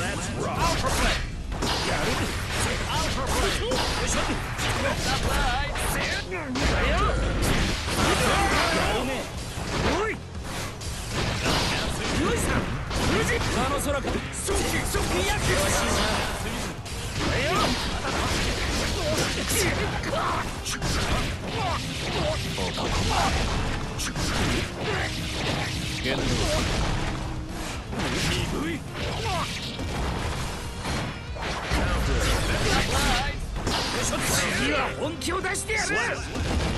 Let's rock. Alpha play. Got it. Alpha play.次は本気を出してやる。